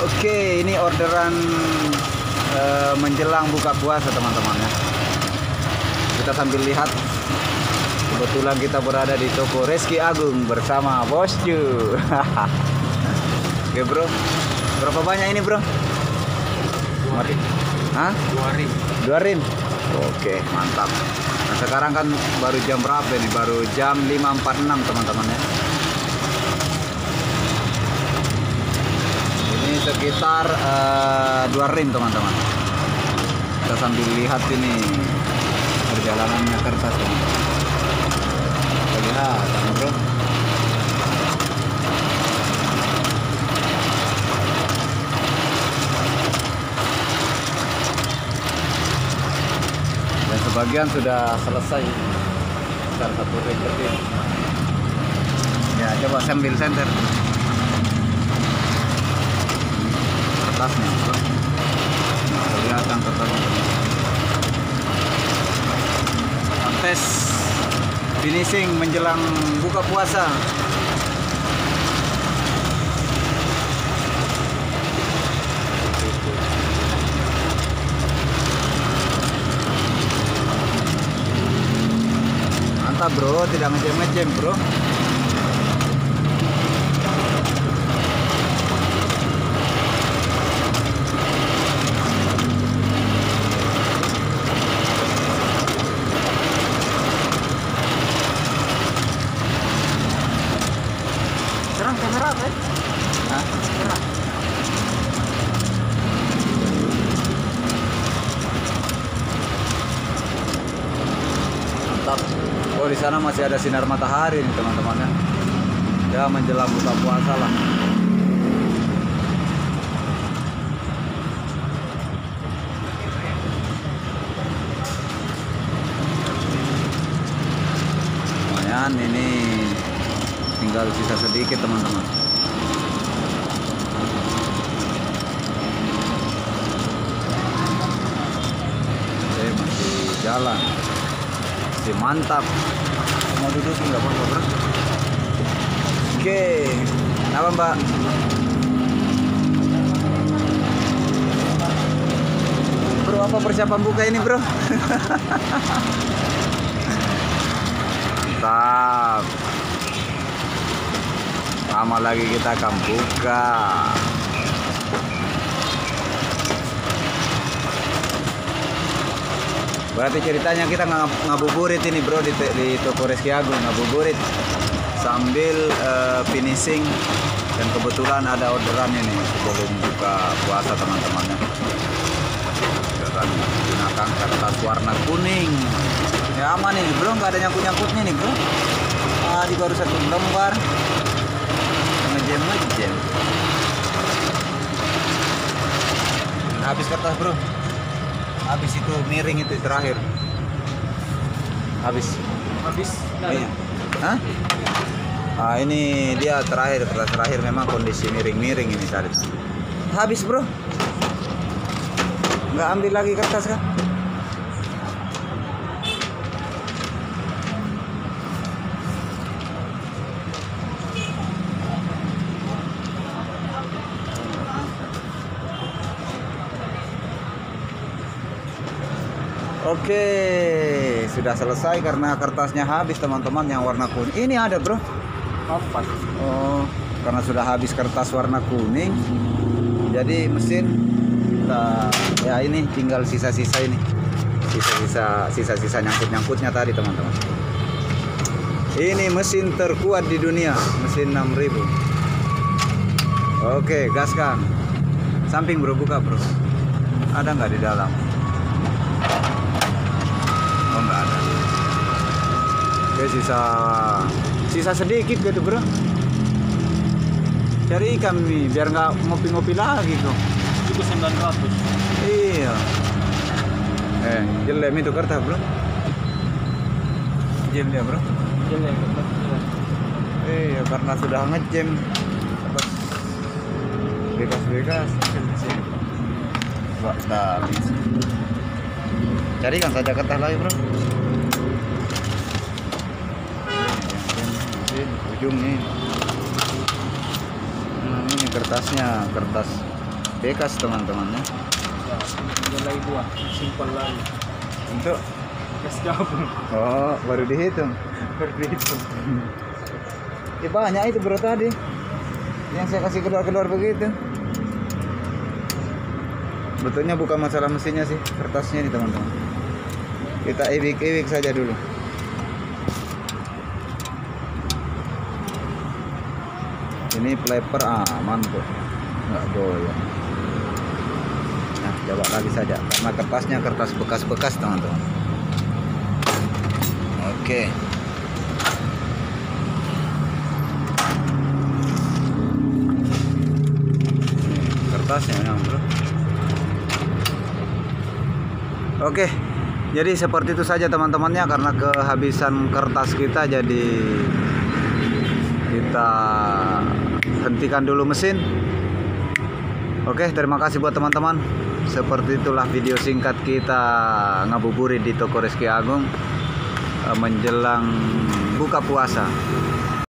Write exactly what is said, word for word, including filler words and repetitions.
Oke, ini orderan uh, menjelang buka puasa teman-teman ya. Kita sambil lihat. Kebetulan kita berada di toko Reski Agung bersama bosku. Oke bro, berapa banyak ini bro? Dua rim. Hah? Dua rim. Dua rim. Oke, mantap. Nah sekarang kan baru jam berapa nih? Baru jam lima empat puluh enam teman-teman ya. Ini sekitar uh, dua rim teman-teman. Kita sambil lihat ini perjalanannya kertas teman-teman. Kita lihat kan bro. Dan sebagian sudah selesai. Sekitar satu rim lebih. Ya coba sambil center. Kertasnya bro. Nah, kelihatan kertasnya. Tes finishing menjelang buka puasa. Mantap bro, tidak ngejem-ngejem bro. Serang kamera apa ya? Hah? Serang. Mantap. Oh di sana masih ada sinar matahari nih teman-teman ya. Ya menjelang buka puasa lah. Lumayan ini tinggal sisa sedikit teman-teman. Oke masih jalan. Masih mantap. Mau duduk nggak apa-apa bro. Oke, apa mbak? Bro apa persiapan buka ini bro? Mantap. Lama lagi kita akan buka. Berarti ceritanya kita ngabuburit ini bro di, di toko Reski Agung, ngabuburit sambil uh, finishing, dan kebetulan ada orderan ini sebelum buka puasa teman-temannya. Orderan menggunakan kertas warna kuning. Ya aman ini bro, nggak ada nyangkut-nyangkutnya nih bro. Ah, di baru satu lembar. Ngejem-ngejem. Habis kertas bro. Habis itu miring itu terakhir. Habis. Habis. Iya. Hah? Ah ini dia terakhir, kertas terakhir memang kondisi miring-miring ini tadi. Habis bro. Nggak ambil lagi kertas kan? Oke, sudah selesai karena kertasnya habis teman-teman yang warna kuning. Ini ada bro. Kompas. Oh, karena sudah habis kertas warna kuning, jadi mesin kita, ya ini tinggal sisa-sisa ini, sisa-sisa, sisa-sisa nyangkut-nyangkutnya tadi teman-teman. Ini mesin terkuat di dunia, mesin enam ribu. Oke, gaskan. Samping bro, buka bro. Ada nggak di dalam? Oh nggak ada. Oke, sisa sisa sedikit gitu bro. Cari ikan nih biar nggak ngopi-ngopi lagi kok. Itu sembilan ratus. Iya. Eh, jelek itu kertas bro. Jam dia bro. Jelek. Iya, karena sudah ngejam. Terus bekas-bekas. Wah, habis. Cari kan saja kertas lagi bro. Ujung nih. Nah, ini kertasnya, kertas bekas teman-temannya. Ya, nilai dua, simpel lagi. Untuk Gas gabung, oh baru dihitung. baru dihitung. Ya banyak itu bro tadi yang saya kasih keluar-keluar begitu. Betulnya bukan masalah mesinnya sih, kertasnya nih teman-teman. Kita iwik-iwik saja dulu. Ini flapper aman kok, nggak goyang. Nah coba lagi saja karena kertasnya kertas bekas-bekas teman-teman. Oke. Kertasnya memang bro. Oke, jadi seperti itu saja teman-temannya, karena kehabisan kertas kita jadi kita hentikan dulu mesin. Oke, terima kasih buat teman-teman. Seperti itulah video singkat kita ngabuburit di toko Reski Agung menjelang buka puasa.